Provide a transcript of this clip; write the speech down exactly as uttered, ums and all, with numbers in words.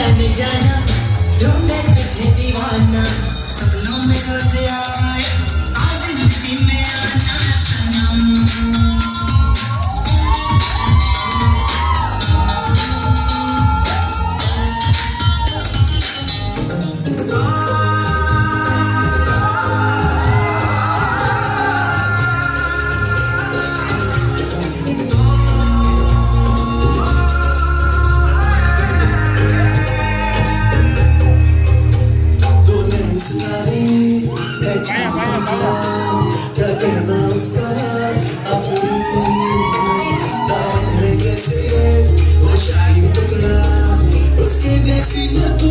जाने जाना ढूंढे तुझे दीवाना सपनों में रोज आए आज जिंदगी में आना सनम क्या कहना उसका दावत में कैसे वो शाही टुकड़ा उसके जैसी न